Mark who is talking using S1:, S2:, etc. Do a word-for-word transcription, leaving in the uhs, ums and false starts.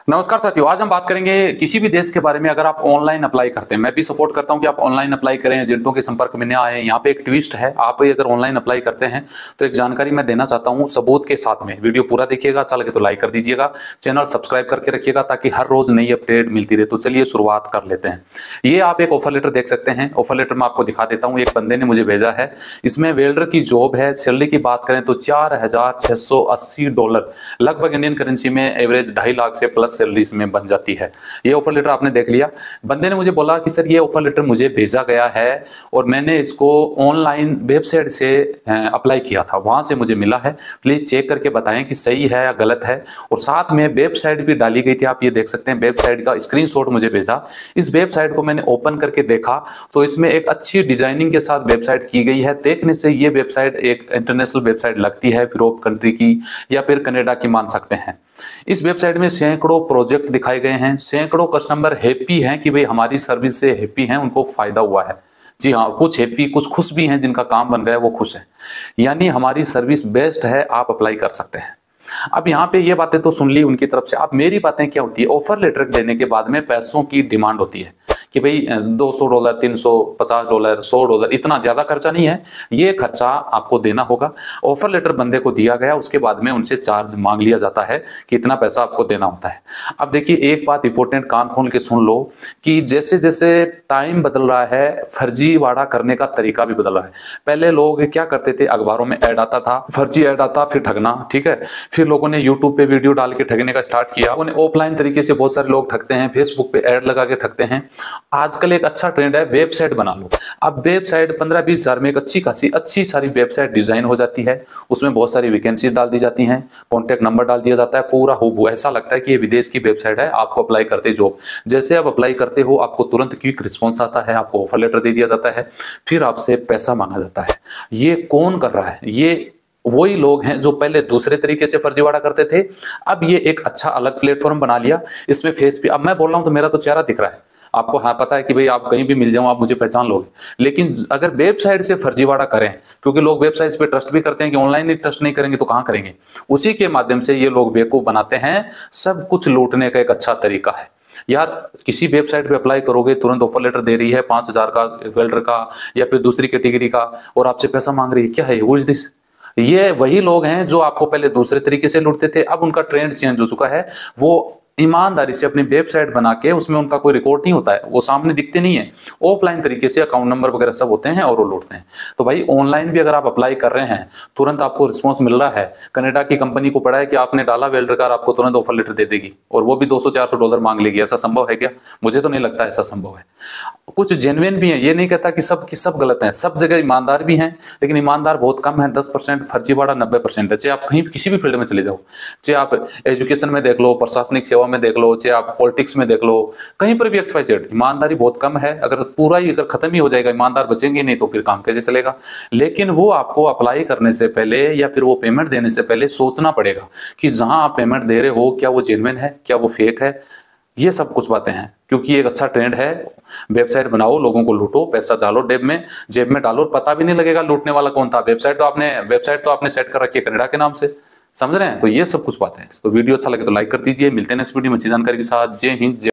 S1: नमस्कार साथियों, आज हम बात करेंगे किसी भी देश के बारे में। अगर आप ऑनलाइन अप्लाई करते हैं, मैं भी सपोर्ट करता हूं कि आप ऑनलाइन अप्लाई करें, एजेंटों के संपर्क में ना आए। यहाँ पे एक ट्विस्ट है, आप अगर ऑनलाइन अप्लाई करते हैं तो एक जानकारी मैं देना चाहता हूं सबूत के साथ में। वीडियो पूरा देखिएगा, अच्छा लगे तो लाइक कर दीजिएगा, चैनल सब्सक्राइब करके रखिएगा ताकि हर रोज नई अपडेट मिलती रहे। तो चलिए शुरुआत कर लेते हैं। ये आप एक ऑफर लेटर देख सकते हैं। ऑफर लेटर मैं आपको दिखा देता हूँ, एक बंदे ने मुझे भेजा है। इसमें वेल्डर की जॉब है। सैलरी की बात करें तो चार हजार छह सौ अस्सी डॉलर, लगभग इंडियन करेंसी में एवरेज ढाई लाख से प्लस सैलरी इसमें बन जाती है। ये ऑफर लेटर आपने देख लिया। बंदे ने मुझे बोला कि सर ये ऑफर लेटर मुझे भेजा गया है और मैंने इसको ऑनलाइन वेबसाइट से अप्लाई किया था, वहां से मुझे मिला है। प्लीज चेक करके बताएं कि सही है या गलत है। और साथ में वेबसाइट भी डाली गई थी, आप ये देख सकते हैं। वेबसाइट का स्क्रीनशॉट मुझे भेजा। इस वेबसाइट को मैंने ओपन करके देखा तो इसमें एक अच्छी डिजाइनिंग के साथ वेबसाइट की गई है। देखने से ये वेबसाइट एक इंटरनेशनल वेबसाइट लगती है, यूरोप कंट्री की या फिर कनाडा की मान सकते हैं। इस वेबसाइट में सैकड़ों प्रोजेक्ट दिखाए गए हैं। सैकड़ों कस्टमर हैप्पी हैं कि भाई हमारी सर्विस से हैप्पी हैं, उनको फायदा हुआ है। जी हाँ, कुछ हैप्पी, कुछ खुश भी हैं, जिनका काम बन गया वो खुश हैं। यानी हमारी सर्विस बेस्ट है, आप अप्लाई कर सकते हैं। अब यहाँ पे ये बातें तो सुन ली उनकी तरफ से। अब मेरी बातें क्या होती है, ऑफर लेटर देने के बाद में पैसों की डिमांड होती है कि भाई दो सौ डॉलर, तीन सौ पचास डॉलर, सौ डॉलर, इतना ज्यादा खर्चा नहीं है, ये खर्चा आपको देना होगा। ऑफर लेटर बंदे को दिया गया, उसके बाद में उनसे चार्ज मांग लिया जाता है कि इतना पैसा आपको देना होता है। अब देखिए एक बात इंपॉर्टेंट, कान खोल के सुन लो कि जैसे जैसे टाइम बदल रहा है, फर्जीवाड़ा करने का तरीका भी बदल रहा है। पहले लोग क्या करते थे, अखबारों में ऐड आता था, फर्जी ऐड आता, फिर ठगना, ठीक है। फिर लोगों ने यूट्यूब पे वीडियो डाल के ठगने का स्टार्ट किया। उन्हें ऑफलाइन तरीके से बहुत सारे लोग ठगते हैं, फेसबुक पे ऐड लगा के ठगते हैं। आजकल एक अच्छा ट्रेंड है, वेबसाइट बना लो। अब वेबसाइट पंद्रह बीस हजार में एक अच्छी खासी अच्छी सारी वेबसाइट डिजाइन हो जाती है। उसमें बहुत सारी वैकेंसी डाल दी जाती हैं, कॉन्टैक्ट नंबर डाल दिया जाता है, पूरा हूबहू ऐसा लगता है कि ये विदेश की वेबसाइट है। आपको अप्लाई करते जॉब, जैसे आप अप्लाई करते हो आपको तुरंत क्विक रिस्पॉन्स आता है, आपको ऑफर लेटर दे दिया जाता है, फिर आपसे पैसा मांगा जाता है। ये कौन कर रहा है? ये वही लोग हैं जो पहले दूसरे तरीके से फर्जीवाड़ा करते थे। अब ये एक अच्छा अलग प्लेटफॉर्म बना लिया। इसमें फेस पे, अब मैं बोल रहा हूं तो मेरा तो चेहरा दिख रहा है आपको। हाँ पता है कि भाई आप कहीं भी मिल जाओ, आप मुझे पहचान लोगे। लेकिन अगर वेबसाइट से फर्जीवाड़ा करें, क्योंकि लोग वेबसाइट पे ट्रस्ट भी करते हैं कि ऑनलाइन ही ट्रस्ट नहीं करेंगे तो कहां करेंगे, उसी के माध्यम से ये लोग बेवकूफ बनाते हैं। सब कुछ लूटने का एक अच्छा तरीका है यार। किसी वेबसाइट पे अप्लाई करोगे, तुरंत ऑफर लेटर दे रही है पांच हजार का वेल्डर का या फिर दूसरी कैटेगरी का, और आपसे पैसा मांग रही है। क्या है, व्हाट इज दिस? ये वही लोग हैं जो आपको पहले दूसरे तरीके से लूटते थे। अब उनका ट्रेंड चेंज हो चुका है। वो ईमानदारी से अपनी वेबसाइट बना के, उसमें उनका कोई रिकॉर्ड नहीं होता है, वो सामने दिखते नहीं है, ऑफलाइन तरीके से अकाउंट नंबर वगैरह सब होते हैं और वो लूटते हैं। तो भाई ऑनलाइन भी अगर आप अप्लाई कर रहे हैं, तुरंत आपको रिस्पॉन्स मिल रहा है। कनाडा की कंपनी को पड़ा है कि आपने डाला वेल्डर कार, आपको तुरंत ऑफर लेटर दे देगी, और वो भी दो सौ चार सौ डॉलर मांग लेगी। ऐसा संभव है क्या? मुझे तो नहीं लगता ऐसा संभव है। कुछ जेन्युइन भी है, ये नहीं कहता कि सब की सब गलत है, सब जगह ईमानदार भी हैं, लेकिन ईमानदार बहुत कम है। दस परसेंट फर्जीवाड़ा नब्बे परसेंट है। चाहे आप कहीं किसी भी फील्ड में चले जाओ, चाहे आप एजुकेशन में देख लो, प्रशासनिक सेवा में देख लो, चाहे आप पॉलिटिक्स में देख लो, कहीं पर भी एक्स वाई जेड, ईमानदारी बहुत कम है। अगर पूरा ही अगर खत्म ही हो जाएगा, ईमानदार बचेंगे नहीं, तो फिर काम कैसे चलेगा? लेकिन वो आपको अप्लाई करने से पहले या फिर वो पेमेंट देने से पहले सोचना पड़ेगा कि जहां आप पेमेंट दे रहे हो, क्या वो जेन्युइन है, क्या वो फेक है। ये सब कुछ बातें हैं, क्योंकि एक अच्छा ट्रेंड है। वेबसाइट बनाओ, लोगों को लूटो, पैसा डालो जेब में जेब में डालो, पता भी नहीं लगेगा लूटने वाला कौन था। वेबसाइट तो आपने वेबसाइट तो आपने सेट कर रखी है कनाडा के नाम से, समझ रहे हैं? तो ये सब कुछ बातें हैं। तो वीडियो अच्छा लगे तो लाइक कर दीजिए। मिलते हैं नेक्स्ट वीडियो में अच्छी जानकारी के साथ। जय हिंद, जय